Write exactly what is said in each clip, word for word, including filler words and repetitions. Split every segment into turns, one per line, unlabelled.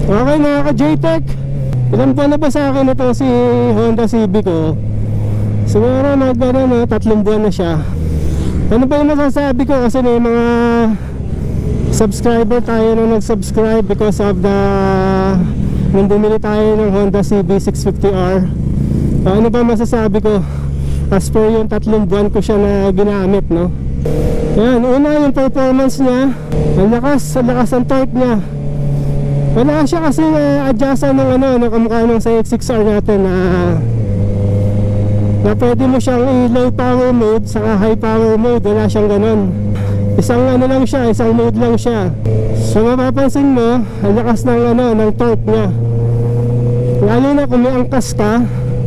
Okay mga ka-J-Tech, ilan buwan na ba sa akin ito si Honda Civic ko? Siguro mag ano, no, tatlong buwan na siya. Ano ba yung masasabi ko? Kasi may mga subscriber tayo na nag-subscribe because of the nung bumili tayo ng Honda C B six fifty R. Ano ba masasabi ko? As per yung tatlong buwan ko siya na ginamit, no? Yan, una yung performance niya. Ang lakas, ang lakas ang torque niya. Wala siya kasi na-adjustan ng ano, ng kamukha ng sa X six R natin na na pwede mo siyang i-low power mode saka high power mode. Wala siyang ganon. Isang ano lang siya, isang mode lang siya. So mapapansin mo, ang lakas ng ano, ng torque niya. Lalo na kung may angkas ka,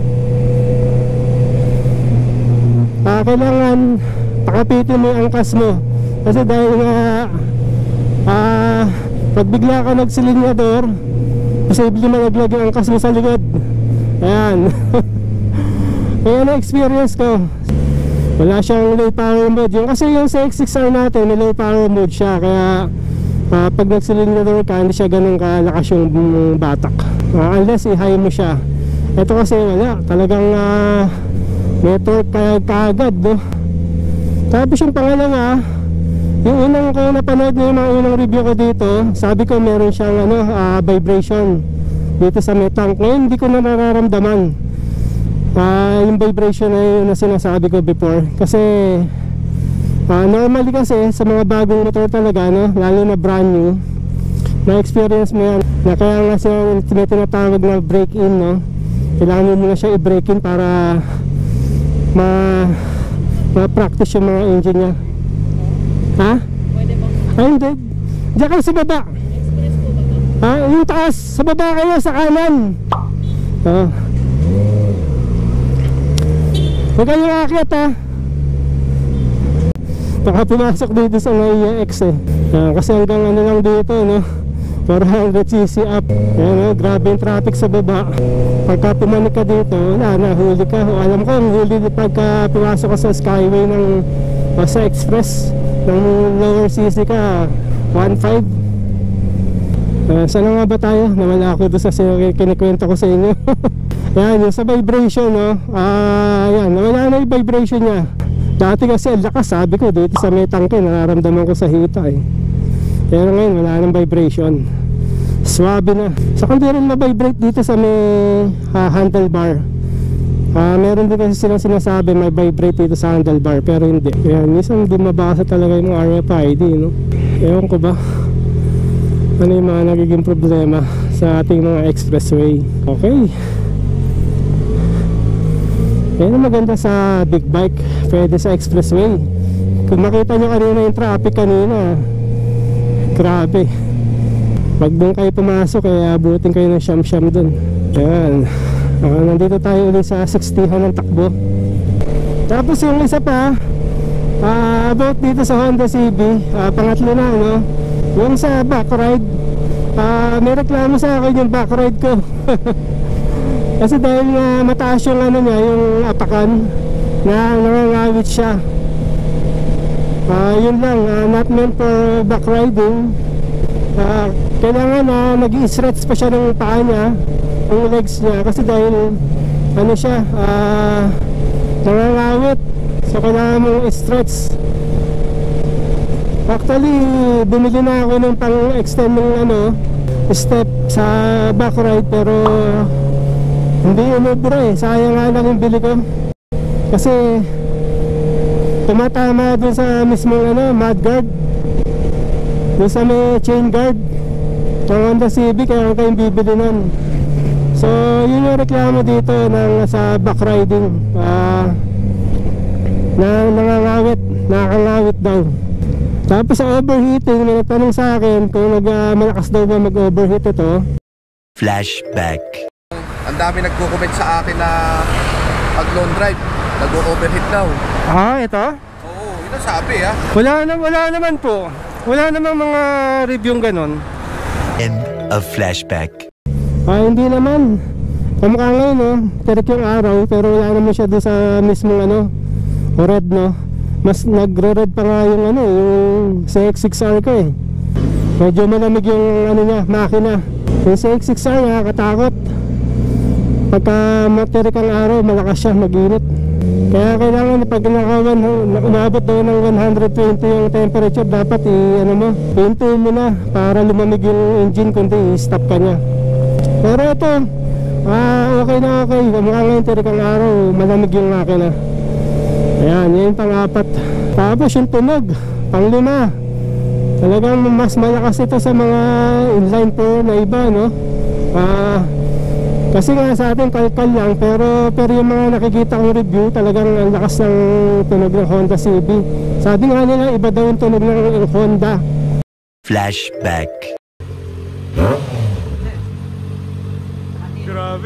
uh, kailangan pakapitin mo yung angkas mo. Kasi dahil nga uh, pag bigla ka nagsilinyador, posible malaglag yung angkas mo sa likod. Ayan. Kaya na-experience ko, wala siyang low power mode. Yung kasi yung sa X six R natin, may low power mode siya. Kaya uh, pag nagsilinyador ka, hindi siya ganun kalakas yung batak, uh, unless i-high mo siya. Ito kasi wala, talagang uh, may torque kaagad, no? Tapos yung pangalawa, yung unang ko napanood na yung mga unang review ko dito, sabi ko meron siyang ano, uh, vibration dito sa may tank. Ngayon hindi ko na nararamdaman uh, yung vibration na yun na sinasabi ko before. Kasi uh, normally kasi sa mga bagong motor talaga, no, lalo na brand new, na-experience mo yan na kaya nga siya may tinatawag na break-in, no? Kailangan mo na siya i-break-in para ma ma-practice yung mga engine niya. Ha?
Pwede ba?
Ay hindi, diyan kayo sa baba.
Express po ba ito?
Ha? Yung taas, sa baba kayo, sa kanan. Oo. Huwag kayong aakyat, ha? Baka pumasok dito sa Naiya X eh. uh, Kasi hanggang ano lang dito, no, four hundred c c up. Ayan, no? Grabe yung traffic sa baba. Pagka pumanik ka dito, wala na, huli ka. O, alam ko, huli pagka pumasok ka sa Skyway ng o sa Express ng lower C C ka, one point five. uh, Sana nga ba tayo? Nawala ako doon sa kinikwento ko sa inyo. Yan, yung sa vibration, no? Ah, yan, nawala na yung vibration niya. Dati kasi ang lakas, sabi ko, dito sa may tangke, nararamdaman ko sa hita eh. Pero ngayon, wala nang vibration. Swabe na. Saka hindi rin ma-vibrate dito sa may uh, handlebar. Uh, meron din kasi silang sinasabi may vibrate dito sa handlebar, pero hindi. Ayan, minsan bumabasa talaga yung R F I D, no? Ewan ko ba ano yung mga nagiging problema sa ating mga expressway. Okay. Yan ang maganda sa big bike, pwede sa expressway. Kung makita nyo kanina yung traffic kanina, grabe. Pag doon kayo pumasok, kaya abutin kayo ng siyam-siyam doon. Ayan. Uh, nandito tayo ulit sa sixty-han ng takbo. Tapos yung isa pa, uh, about dito sa Honda C B, uh, pangatlo na, no? Yung sa back ride, uh, may reklamo sa akin yung back ride ko. Kasi dahil uh, mataas yung ano niya, yung apakan, na nangangawit siya. Uh, yun lang, uh, not meant for back riding. uh, Kailangan na uh, nag-i-stretch pa siya ng paa niya, yung legs niya, kasi dahil ano siya, uh, nangangawit. So kailangan mong i-stretch. Actually, bumili na ako ng pang-extend ng ano, step sa back ride, pero hindi umubra eh. Sayang nga lang yung bili ko. Kasi tumatama dun sa mismong ano, mudguard, dun sa may chain guard ng Honda Civic, kaya kayong bibili nun. So yun yung reklamo dito ng sa back riding, uh, na nangangawit, nakakangawit daw. Tapos sa overheating, may nagtanong sa akin kung nag, uh, malakas daw ba mag-overheat ito.
Flashback.
Ang dami nagko-comment sa akin na pag long drive, nag-overheat daw.
Ah, ito?
Oo, yun ang sabi ha.
Wala, na, wala naman po. Wala namang mga review ganon.
End of flashback.
Ah, hindi naman. Kamukha ngayon, no? Tirik yung araw, pero wala naman siya doon sa mismong ano, red, no? Mas nagre-red pa nga yung ano, yung sa X six R ko eh. Medyo malamig yung ano niya, makina. Yung C X six R nakakatakot. Pagka materik ang araw, malakas siya, mag-init. Kaya kailangan pag umabot daw ng one hundred twenty yung temperature, dapat i ano mo, pinto mo na para lumamig yung engine, kundi i-stop ka niya. Pero ito, ah, okay na okay. Mukha ngayon terik ang araw, malamig yung makina. Ayan, yun yung pang-apat. Tapos yung tunog, pang-lima. Talagang mas malakas ito sa mga inline four na iba, no? Ah, kasi nga sa atin kalkal lang, pero pero yung mga nakikita kong review, talagang ang lakas ng tunog ng Honda C B. Sabi nga nila, iba daw yung tunog ng Honda.
Flashback.
Grabe.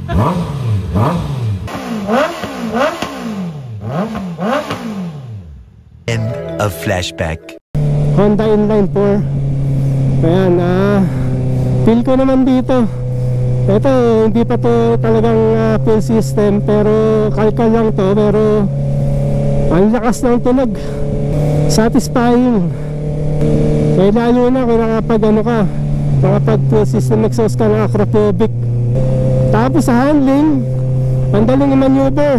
End of flashback.
Honda inline four. Ayan, ah, feel ko naman dito. Ito, hindi pa to talagang uh, full system, pero kalkal lang to, pero ang lakas ng tunog. Satisfying. Kaya lalo na kung nakapag ano ka, nakapag full system exhaust ka ng acrophobic. Tapos sa handling, ang daling i-maneuver.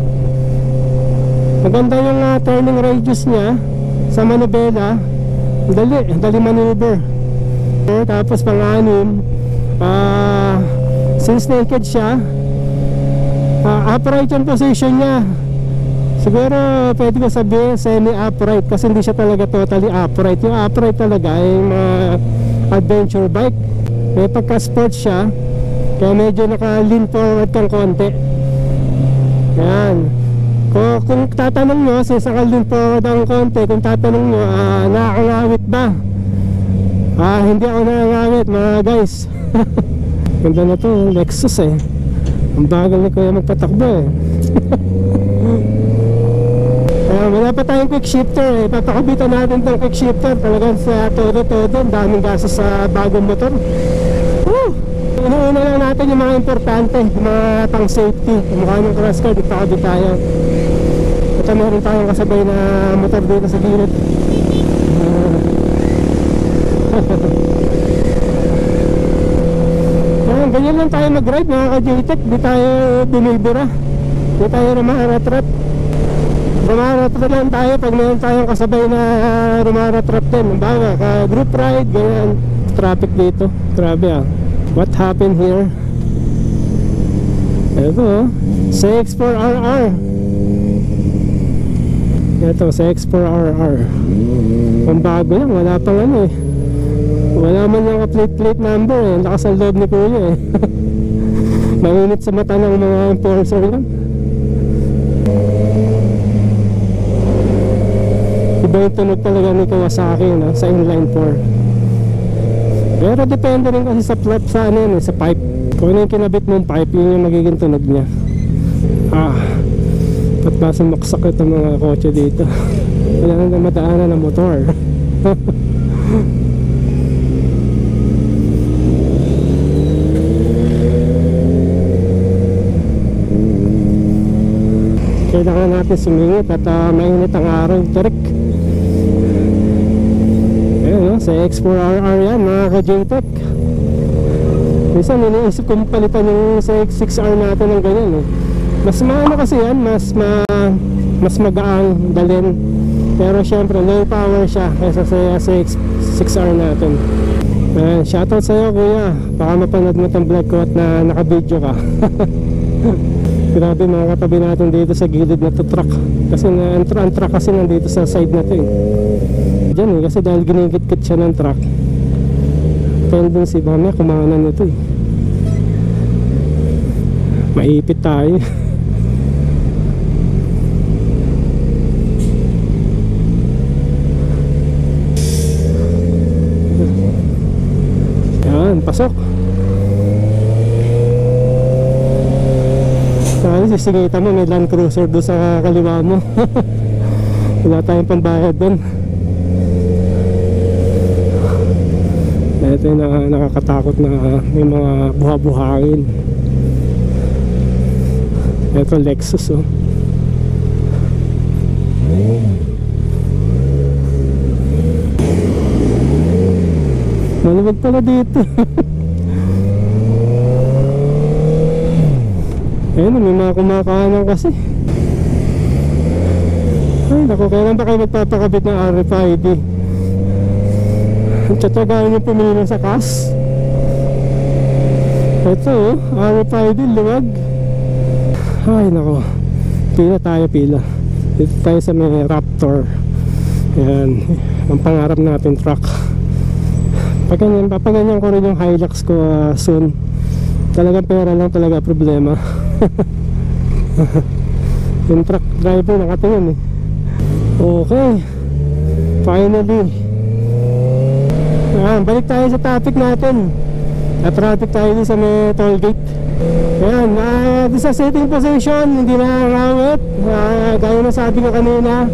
Maganda yung uh, turning radius niya sa manubela. Dali, dali maneuver. Tapos pang-anim, ah, uh, since naked siya, uh, upright yung position niya. Siguro pwede ko sabihin semi-upright, kasi hindi siya talaga totally upright. Yung upright talaga ay mga adventure bike. May pagka-sport siya, kaya medyo naka-lean forward kang konti. Yan. Kung, kung tatanong nyo, since naka-lean forward ang konti, kung tatanong nyo, uh, nakakangawit ba? Ah, hindi ako nakakangawit mga guys. Ganda na to, Lexus eh. Ang bagal ni Kuya magpatakbo eh. Kaya wala pa tayong quick shifter eh. Papakabitan natin tong quick shifter. Talagang sa todo-todo, daming gasos sa bagong motor. Woo! Inuuna lang natin yung mga importante, yung mga pang safety. Mukha ng cross guard, ipakabit tayo. Ito meron tayong kasabay na motor dito sa gilid. uh, Ayan, ganyan lang tayo mag-ride mga ka-J T E C. Di tayo bumibira, di tayo rumaratrat. Rumaratrat lang tayo pag meron tayong kasabay na rumaratrat din. Baga, ka-group ride, ganyan. Traffic dito, grabe ah. What happened here? Ito, C X four R R. Ito, C X four R R. Ang bago lang, wala pang ano eh. Wala man yung plate-plate number eh. Lakas ang loob ni Kuya eh. Mainit sa mata ng mga enforcer lang. Iba yung tunog talaga ni Kawasaki, no? Sa inline four. Pero depende rin kasi sa flap, sa ano yun, sa pipe. Kung ano yung kinabit mong pipe, yun yung magiging tunog niya. Ah, ba't ba sumaksak itong mga kotse dito? Wala nang madaanan ng motor. Kailangan natin sumingit at uh, mainit ang araw, terik. Ayan no, sa X four R R yan mga ka-J T E C. Minsan iniisip kong palitan yung sa X six R natin ng ganyan eh. Mas maano kasi yan, mas ma, mas magaang dalhin. Pero syempre low power siya kaysa sa X six R natin. Ayan, shoutout sa'yo Kuya, baka mapanood mo tong vlog ko at na naka-video ka. Grabe mga katabi natin dito sa gilid na to truck. Kasi na, ang, ang truck kasi nandito sa side na to eh. Diyan eh, kasi dahil ginigit-git siya ng truck. Tendency ba may kumanan nito eh. Maipit tayo. Yan, pasok. Kasi sisingita mo, may Land Cruiser doon sa kaliwa mo. Wala tayong pambayad doon. Ito yung na, nakakatakot na may mga buha-buhangin. Ito Lexus oh. Malamig pala dito. Ayun, may mga kumakanan kasi. Ay naku, kailan ba kayo magpapakabit ng R F I D? Ang tsatsagaan yung pumili sa kas. Ito oh, R F I D, luwag. Ay naku, pila tayo, pila. Dito tayo sa may Raptor. Ayan, ang pangarap natin truck. Pag ganyan, papaganyan ko rin yung Hilux ko uh, soon. Talagang pera lang talaga problema. Yung truck driver nakatingin eh. Okay, finally. Ayan, balik tayo sa topic natin. Na-traffic tayo din sa may toll gate. Ayan, uh, sa sitting position, hindi na rawit. Uh, gaya na sabi ko kanina,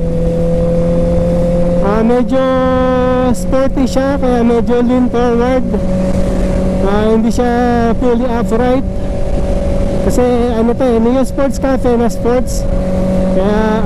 uh, medyo sporty siya, kaya medyo lean forward. Uh, hindi siya fully upright. Kasi ano to eh, Neo Sports Cafe na sports. Kaya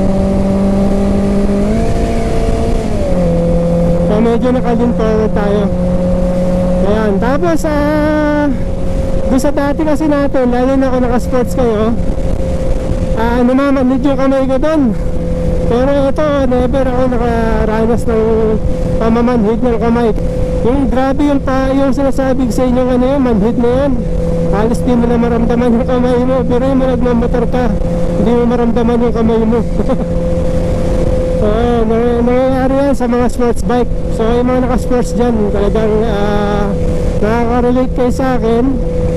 Kaya medyo naka-lean forward tayo. Ayan, tapos ah uh, doon sa dati kasi natin, lalo na ako naka-sports kayo, ah uh, namamanid yung kamay ko doon. Pero ito, never ako nakaranas ng pamamanhid ng kamay. Yung grabe yung pa, yung sinasabi sa inyo ano yun, manhid na yun. Halos di mo na maramdaman yung kamay mo. Pero yung nagmamotor ka, hindi mo maramdaman yung kamay mo. So, nangyayari yan sa mga sports bike. So yung mga naka-sports dyan, talagang uh, nakaka-relate kayo sa akin.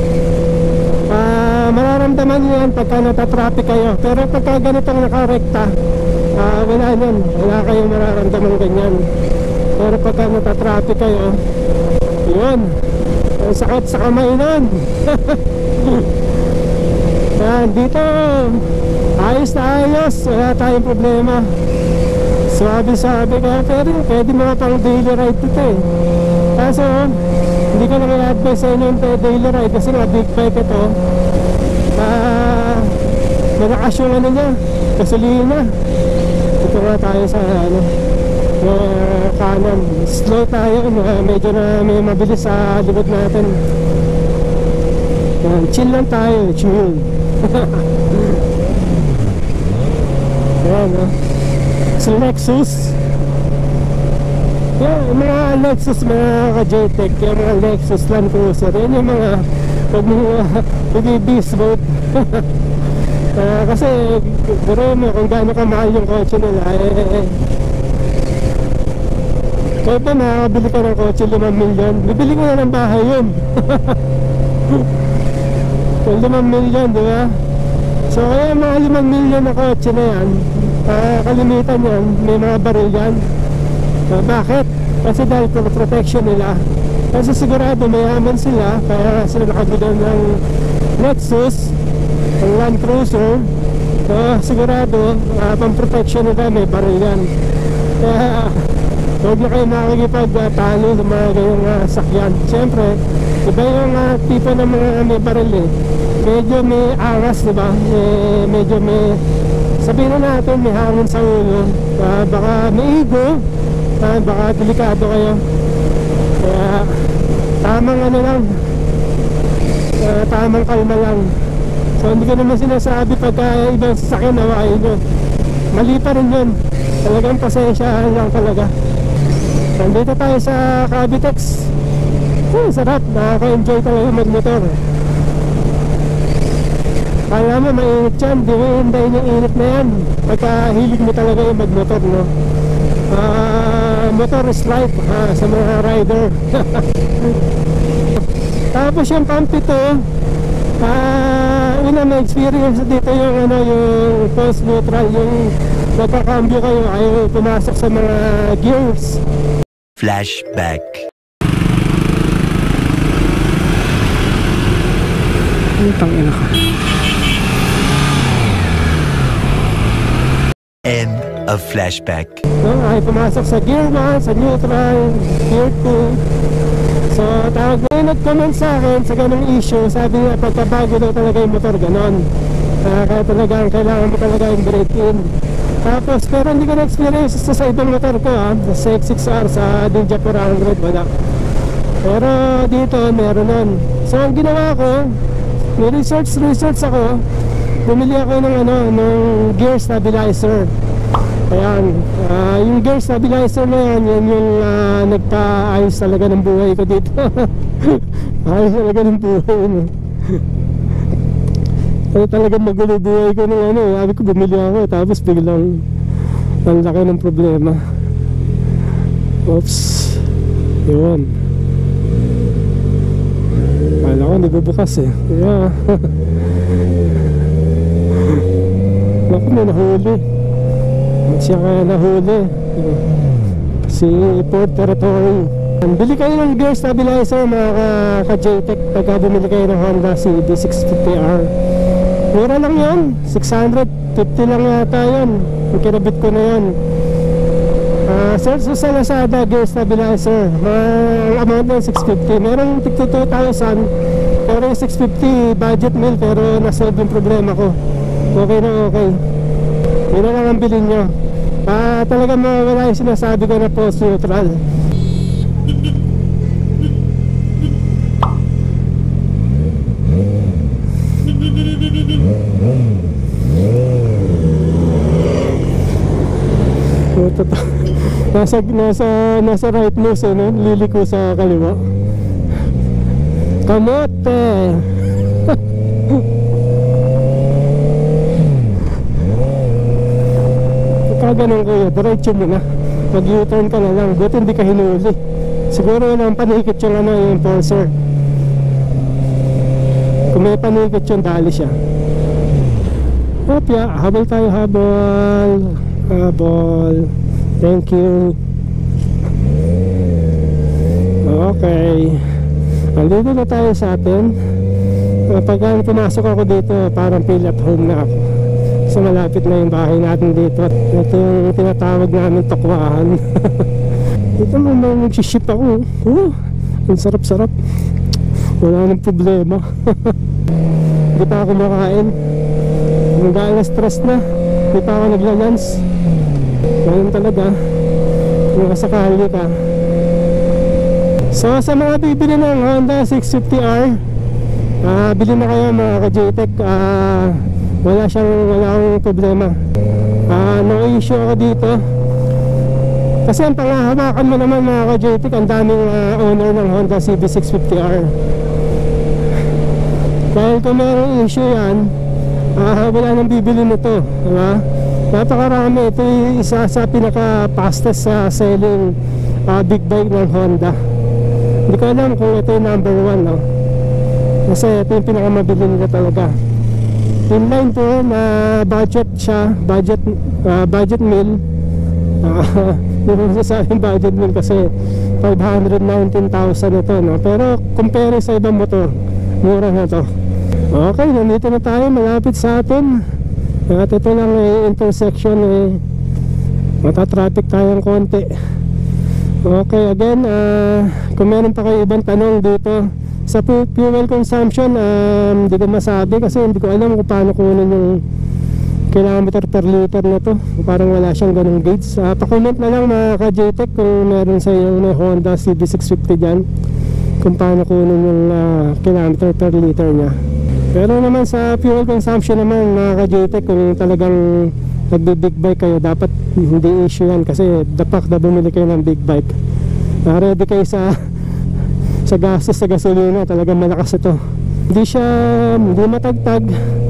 uh, Mararamdaman nyo yan pagka natatraffic kayo. Pero pagka ganitong nakarekta, uh, wala yan, wala kayong mararamdaman ganyan. Pero pagka natatraffic kayo, yun, ang sakit sa kamay nun. Yan, dito ayos na ayos, wala tayong problema. Sabi-sabi kaya pwede, pwede mga pang daily ride ito eh. Kaso hindi ko naman advise sa inyo yung daily ride kasi nga big bike ito. uh, Malakas yung ano niya, gasolina. Dito nga tayo sa ano, uh, kanan. Slow tayo, uh, medyo na may mabilis sa likod natin. uh, Chill lang tayo, chill. Ayan o, uh. So Lexus, yeah, yung mga Lexus, mga ka-J T E C, yung mga Lexus Land Cruiser, yan yung mga pag mga beast mode. uh, kasi biro mo kung gaano kamahal yung kotse nila eh. Kaya pa nakakabili ka ng kotse limang milyon, bibili ko na ng bahay yun. limang milyon, di ba? So kaya mga limang milyon na kotse na yan, uh, kalimitan yan, may mga baril yan. Uh, bakit? Kasi dahil for protection nila. Kasi sigurado mayaman sila, kaya sila nakabili ng Lexus, ng Land Cruiser. So sigurado, uh, pang protection nila may baril yan. Kaya huwag na kayo makikipagtalo sa mga ganyang uh, sakyan. Siyempre, iba yung uh, tipo ng mga may baril eh. Medyo may angas, diba? Eh, medyo may, sabihin na natin, may hangin sa ulo. Uh, baka may ego, uh, baka delikado kayo. Kaya tamang ano lang, uh, tamang kalma lang. So hindi ko naman sinasabi pagka ibang sasakyan nawain nyo, mali pa rin yun. Talagang pasensya lang talaga. Nandito tayo sa Cavitex. Oh, sarap, nakaka-enjoy talaga magmotor. Kaya mo mainit yan, di mo hindayin yung init na yan pagka hilig mo talaga yung magmotor, no? Uh, motor is life uh, sa mga rider. Tapos yung pump ito, uh, una may experience dito yung ano, yung pulse neutral, yung nagkakambyo kayo, ayaw pumasok sa mga gears.
Flashback.
Putang ina ka.
End of flashback.
So, ay pumasok sa gear one, sa neutral, gear two. So, tawag na nag-comment sa akin sa ganong issue. Sabi niya, pagkabago daw talaga yung motor, ganon. Uh, kaya talagang kailangan mo talaga yung break in. Tapos, pero hindi ko na-experience sa, sa ibang motor ko, ha? Sa X six R, sa Ninja four hundred, wala. Pero dito, meron nun. So, ang ginawa ko, may research research ako. Bumili ako ng ano, ng gear stabilizer. Ayan, uh, yung gear stabilizer na yan, yan yung uh, nagpa-ayos talaga ng buhay ko dito. Ayos talaga ng buhay, no? Ano talagang magulo buhay ko ng ano, sabi ko bumili ako, tapos biglang ang laki ng problema. Oops, yun. Kala ko hindi bubukas eh. Yeah. Naku, may nahuli. Siya kaya nahuli. Si Port Territory. Bili kayo ng gear stabilizer mga ka-J-Tech pagka bumili kayo ng Honda C B six fifty R. Mura lang yan, six hundred fifty lang yata yan. Yung kinabit ko na yan. uh, Search sa Lazada, gear stabilizer. Ang amount na six fifty. Merong tig two thousand. Pero yung six fifty budget meal, pero nasolve yung problema ko. Okay na okay. Yun na lang ang bilhin nyo. Ah, talaga mawala yung sinasabi ko na post neutral. nasa, nasa, nasa right nose eh, no? Liliko sa kaliwa. Kamote. Pagka ganun kuya, diretso mo na. Mag U-turn ka na lang. Buti hindi ka hinuli. Siguro yun ang panikit yung ano, yung enforcer. Kung may panikit yung dali siya. Opya, habol tayo, habol. Habol. Thank you. Okay. Nandito na tayo sa atin. Pagka pumasok ako dito, parang feel at home na ako. So malapit na yung bahay natin dito. Ito yung tinatawag namin Tokwaan. Dito mo na nagsiship ako. Oh, ang sarap-sarap. Wala nang problema. Hindi pa ako makain. Hanggang na stress na. Hindi pa ako naglalans. Ganun talaga. Kung kasakali ka. So sa mga bibili ng Honda six fifty R, uh, bili na kayo mga ka-J-Tech. uh, Wala siyang, wala akong problema. uh, No issue ako dito. Kasi ang pangahawakan mo naman mga ka-J-Tech, ang daming uh, owner ng Honda C B six fifty R. Dahil kung mayroong issue yan, uh, wala nang bibili nito, diba? Napakarami. Ito yung isa sa pinaka fastest sa uh, selling uh, big bike ng Honda. Hindi ko alam kung ito yung number one, no? Kasi ito yung pinakamabili nila talaga. Inline po na budget siya, budget uh, budget meal. uh, Yung sasabing budget meal kasi five hundred nineteen thousand ito, no? Pero compare sa ibang motor, mura na to. Okay, nandito na tayo, malapit sa atin. At ito lang eh, intersection eh, matatraffic tayong konti. Okay, again, uh, kung meron pa kayo ibang tanong dito sa fuel consumption, um, hindi ko masabi kasi hindi ko alam kung paano kunin yung kilometer per liter na to. Parang wala siyang ganung gauge. uh, Pa-comment na lang mga ka-J-Tech kung meron sa iyo na Honda C B six fifty dyan, kung paano kunin yung uh, kilometer per liter nya. Pero naman sa fuel consumption naman mga ka-J-Tech, kung talagang nagbe-big bike kayo, dapat hindi issue yan. Kasi dapat na bumili kayo ng big bike, uh, ready kayo sa sa gastos sa gasolina. Talagang malakas ito. Hindi siya, hindi matagtag.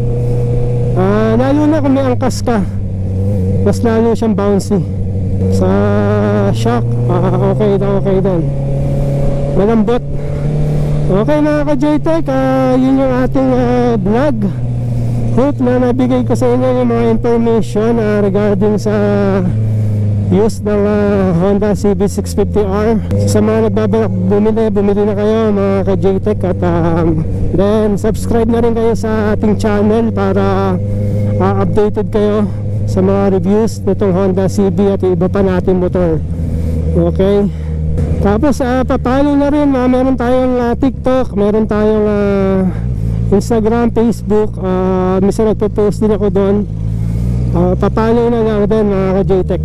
uh, Lalo na kung may angkas ka, mas lalo siyang bouncy. Sa shock, uh, okay na okay din. Malambot. Okay mga ka-J-Tech, uh, yun yung ating uh, vlog. Hope na nabigay ko sa inyo yung mga information uh, regarding sa use ng uh, Honda C B six fifty R. So, sa mga nagbabalak bumili, bumili na kayo mga ka-J-Tech. At um, then subscribe na rin kayo sa ating channel para uh, updated kayo sa mga reviews nitong Honda C B at iba pa natin motor. Okay. Tapos uh, papalo na rin, uh, meron tayong uh, TikTok, meron tayong uh, Instagram, Facebook. uh, Minsan nagpo-post din ako doon. uh, Papalo na lang din mga ka-J-Tech.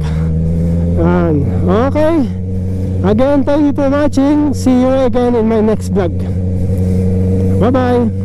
Okay. Again, thank you for watching. See you again in my next vlog. Bye bye.